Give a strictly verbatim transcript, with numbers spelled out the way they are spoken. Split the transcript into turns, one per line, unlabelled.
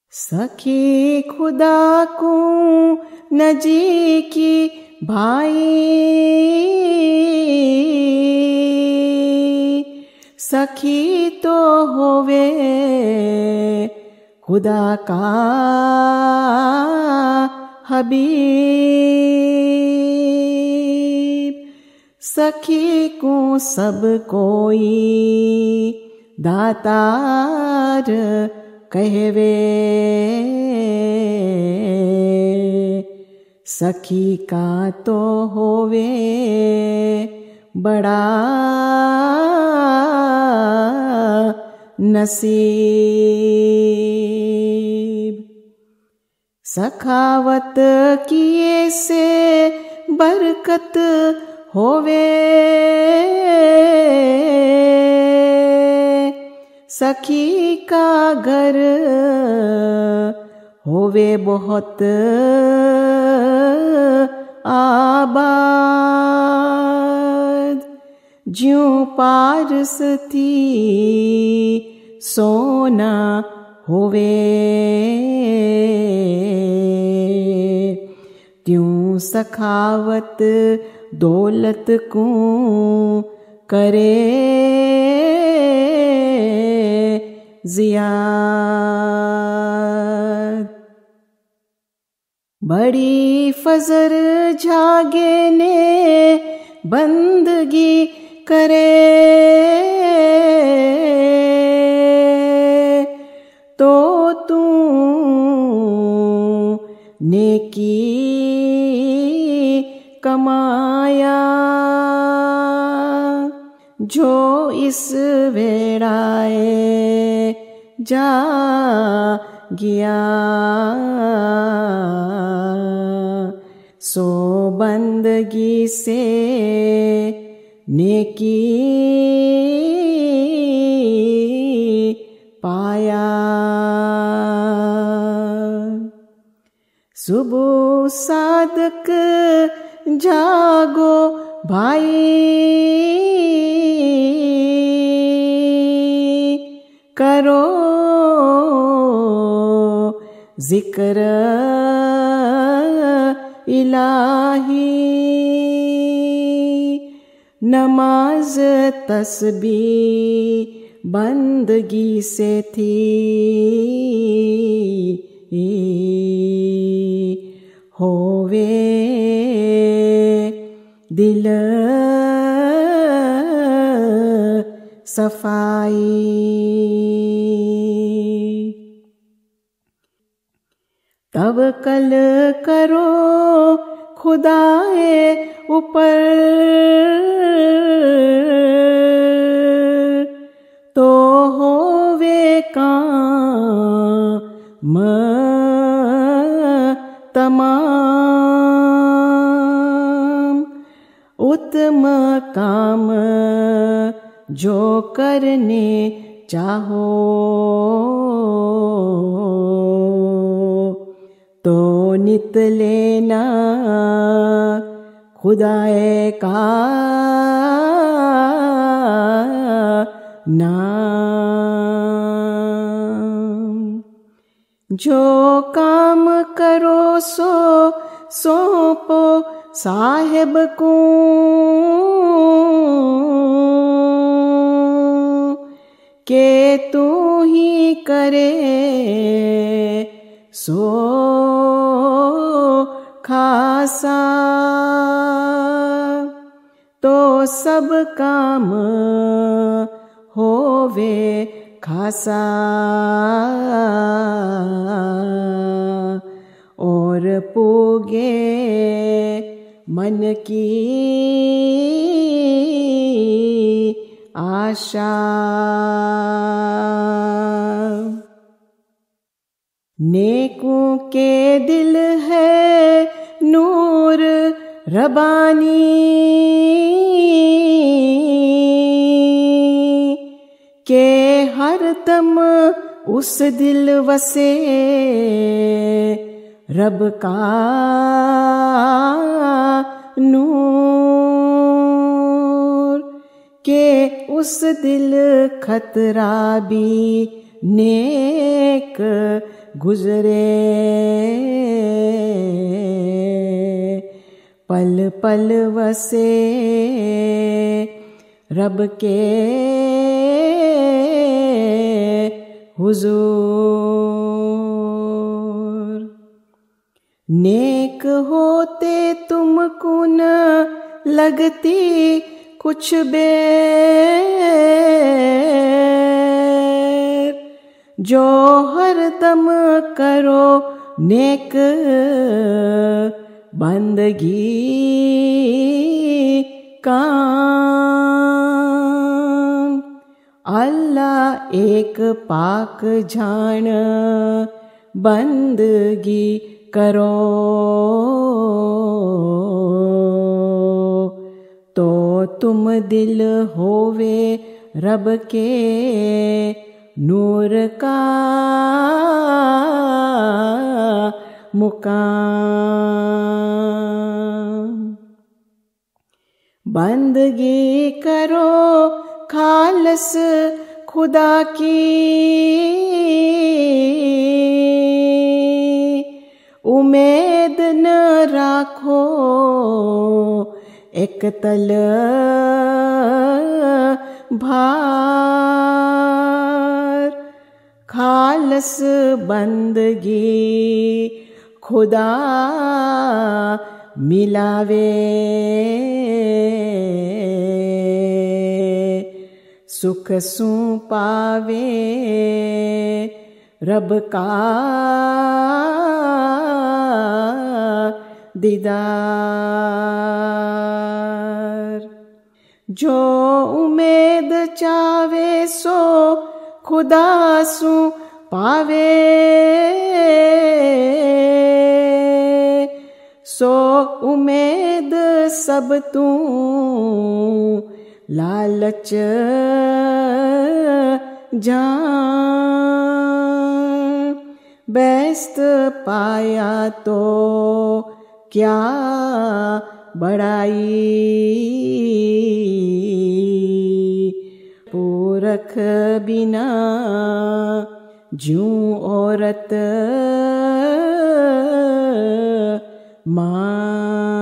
सखी खुदा को नजीकी भाई, सखी तो होवे खुदा का हबीब। सखी को सब कोई दातार कहवे, सखी का तो होवे बड़ा नसीब। सखावत किए से बरकत होवे, सखी का घर होवे बहुत आबाद। ज्यों पारस थी सोना होवे, त्यों सखावत दौलत को करे ज़ियाद। बड़ी फजर जागे ने बंदगी करे, तो तू नेकी कमाया। जो इस वेड़ाए जा गया, सो बंदगी से नेकी पाया। सुबह सादक जागो भाई, करो जिक्र इलाही। नमाज तस्बीह बंदगी से थी, होवे दिल सफाई। तवक्कल करो खुदाए ऊपर, तो होवे काम तमाम। उत्तम काम जो करने चाहो, तो नित लेना खुदाए का नाम। जो काम करो सो सौंपो साहिब को, के तू ही करे सो खासा। तो सब काम होवे खासा, और पूगे मन की आशा। नेकों के दिल है नूर रबानी, के हर दम उस दिल वसे रब का नूर। के उस दिल खतरा भी नेक गुजरे, पल पल वसे रब के हुजूर। नेक होते तुमको न लगती कुछ बेर, जो हर दम करो नेक बंदगी काम। अल्लाह एक पाक जान बंदगी करो, तो तुम दिल होवे रब के नूर का मुकाम। बंदगी करो खालस खुदा की, उम्मीद न राखो एक तल भार। खालस बंदगी खुदा मिलावे, सुख सू पावे रब का दीदार। जो उम्मीद चावे सो खुदा सू पावे, सो उम्मीद सब तू लालच जान। बेस्त पाया तो क्या बड़ाई, पूरख बिना ज्यों औरत मां।